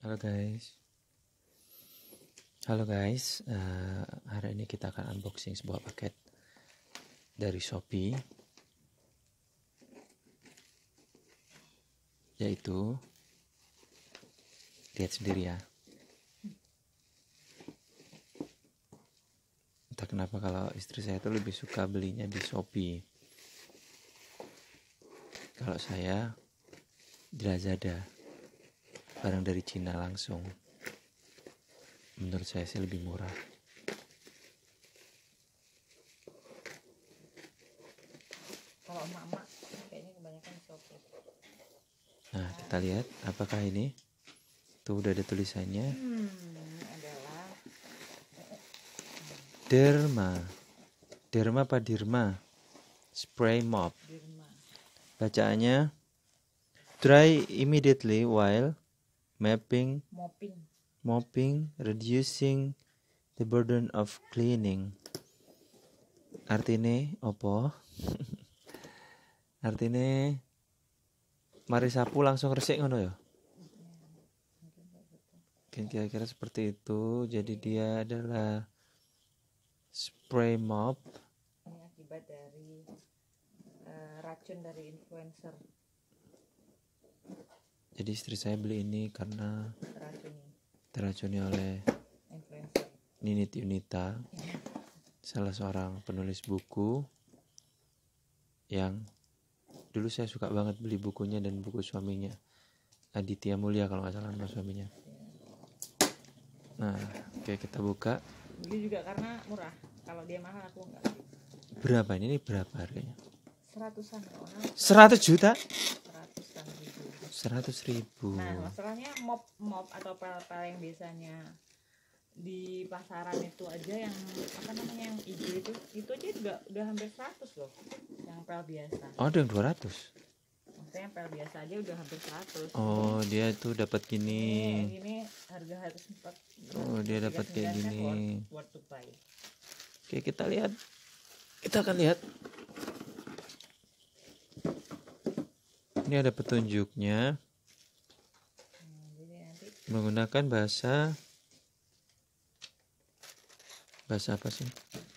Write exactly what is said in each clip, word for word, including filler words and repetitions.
Halo guys, halo guys. Uh, hari ini kita akan unboxing sebuah paket dari Shopee, yaitu lihat sendiri ya. Entah kenapa kalau istri saya itu lebih suka belinya di Shopee. Kalau saya di Lazada, barang dari Cina langsung. Menurut saya sih lebih murah. Kalau emak-emak kayaknya kebanyakan Shopee. Nah, kita lihat apakah ini. Tuh udah ada tulisannya. Hmm, adalah Derma. Derma apa Dirma? Spray mop. Dirma. Bacaannya dry immediately while mapping, Mopping. mopping, reducing the burden of cleaning. Artinya opo? Artinya mari sapu langsung resik ngono ya. Mungkin kira-kira seperti itu. Jadi dia adalah spray mop. Ini akibat dari uh, racun dari influencer. Jadi istri saya beli ini karena Teracuni. teracuni oleh Influencer. Ninit Yunita, salah seorang penulis buku yang dulu saya suka banget beli bukunya dan buku suaminya, Aditya Mulia kalau nggak salah nama suaminya. Nah, oke kita buka. Beli juga karena murah. Kalau dia mahal aku enggak. Berapa ini? Ini berapa harganya? Seratusan kalau Seratus juta? Seratusan ribu. Seratus ribu. Nah, masalahnya mop mop atau pel-pel yang biasanya di pasaran itu aja yang apa namanya yang hijau itu itu aja juga udah hampir seratus loh, yang pel biasa. Oh, ada yang dua ratus. Maksudnya pel biasa aja udah hampir seratus. Oh, dia tuh dapat gini. Ini, ini harga harus empat. Oh, dia dapat kayak gini. Worth, worth to buy. Oke, kita lihat. Kita akan lihat. Ini ada petunjuknya. Nah, jadi nanti Menggunakan bahasa bahasa apa sih?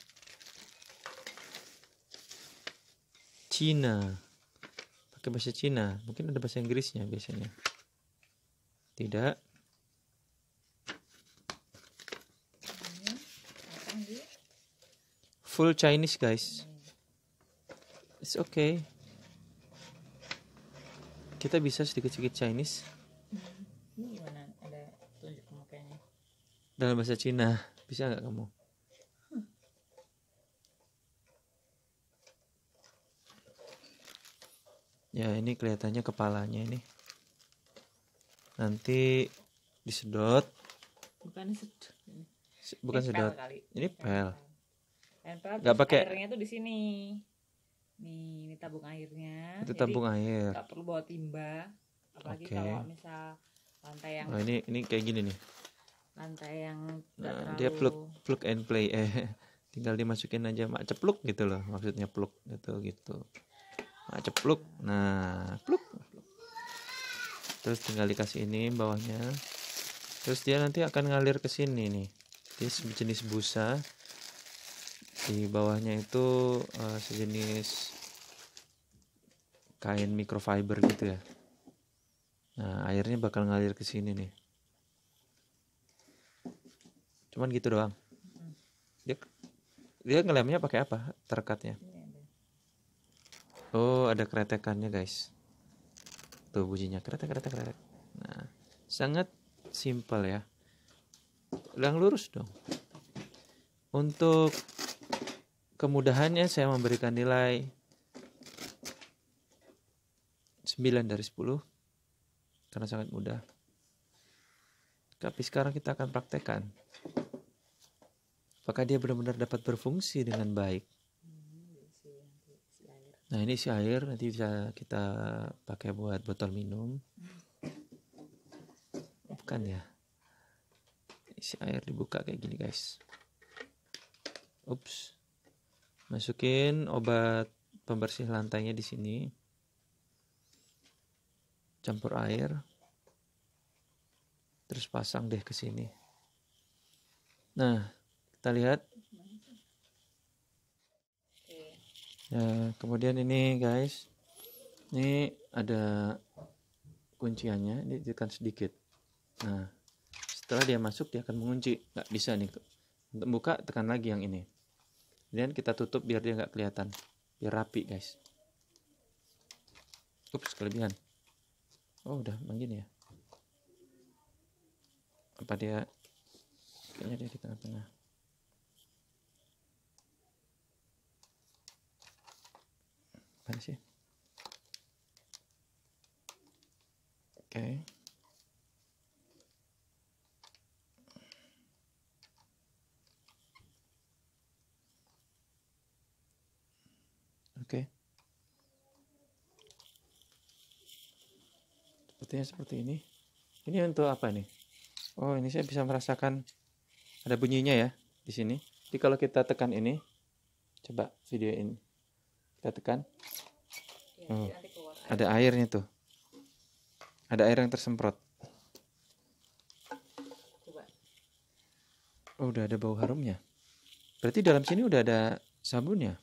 Cina. Pakai bahasa Cina. Mungkin ada bahasa Inggrisnya biasanya. Tidak. ini pasang di Full Chinese, guys. It's okay. Kita bisa sedikit-sedikit Chinese ini gimana? Ada tunjuk mukanya. dalam bahasa Cina. Bisa nggak kamu? Ya, ini kelihatannya kepalanya ini. Nanti disedot. Bukan sedot. Se- Bukan Ini pel sedot. kali. Ini pel. Dan pel Nggak terus pakai. airnya tuh di sini. Nih, ini tabung airnya. Itu Jadi tabung air. nggak perlu bawa timba. Apalagi Oke. kalau misal lantai yang Oh, ini ini kayak gini nih. lantai yang nggak Nah, terlalu dia plug plug and play. Eh, tinggal dimasukin aja mak cepluk gitu loh. Maksudnya plug gitu gitu. Mak cepluk. Nah, plug. Terus tinggal dikasih ini bawahnya. Terus dia nanti akan ngalir ke sini nih. Dia sejenis busa. Di bawahnya itu uh, sejenis kain microfiber gitu ya. Nah, airnya bakal ngalir ke sini nih. Cuman gitu doang. Dia dia ngelemnya pakai apa? Terekatnya. ini ada. Oh, ada kretekannya, guys. Tuh bunyinya kretek kretek kretek. Nah, sangat simpel ya. Yang lurus dong. Untuk kemudahannya saya memberikan nilai sembilan dari sepuluh karena sangat mudah. Tapi sekarang kita akan praktekkan apakah dia benar-benar dapat berfungsi dengan baik. Nah, ini isi air nanti bisa kita pakai buat botol minum. Bukan ya. Isi air dibuka kayak gini, guys. Ups. Masukin obat pembersih lantainya di sini. Campur air. terus pasang deh ke sini. Nah, kita lihat. Ya, kemudian ini guys, ini ada kunciannya, ini ditekan sedikit. Nah, setelah dia masuk dia akan mengunci. Nggak bisa nih, untuk buka tekan lagi yang ini. Kemudian kita tutup biar dia nggak kelihatan, biar rapi guys. Ups, kelebihan. Oh, udah begini ya. Apa dia? Kayaknya dia di tengah-tengah. Mana sih? Oke. Okay. Oke. Okay. Sepertinya seperti ini. Ini untuk apa nih? Oh, ini saya bisa merasakan ada bunyinya ya di sini. Jadi kalau kita tekan ini, coba video ini. Kita tekan. Oh, ada airnya tuh. Ada air yang tersemprot. Oh, udah ada bau harumnya. Berarti dalam sini udah ada sabunnya.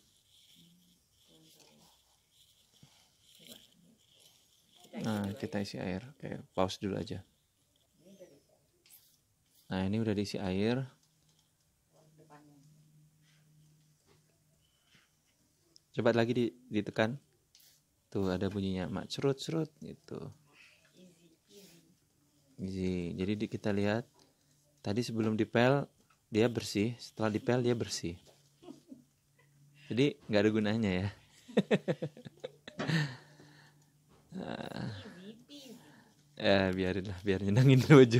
Nah, kita isi air. Oke, pause dulu aja. Nah, ini udah diisi air. Coba lagi ditekan. Tuh ada bunyinya, mak cerut-cerut gitu. Easy. Jadi kita lihat tadi sebelum dipel dia bersih, setelah dipel dia bersih. Jadi nggak ada gunanya ya. Nah, ya biarin lah, biar nyenangin baju.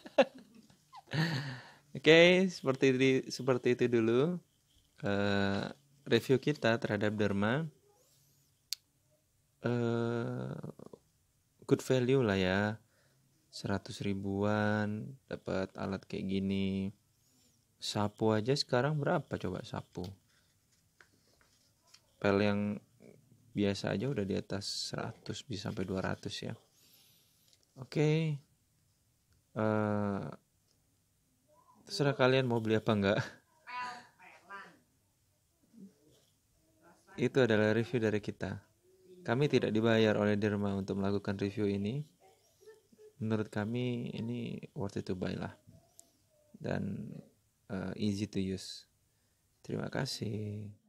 Oke, okay, seperti itu, seperti itu dulu uh, review kita terhadap Derma. Uh, good value lah ya, seratus ribuan dapat alat kayak gini. Sapu aja sekarang berapa coba sapu? Pel yang biasa aja udah di atas seratus, bisa sampai dua ratus ya. Oke. Okay. Uh, terserah kalian mau beli apa enggak. Itu adalah review dari kita. Kami tidak dibayar oleh Derma untuk melakukan review ini. Menurut kami ini worth it to buy lah. Dan uh, easy to use. Terima kasih.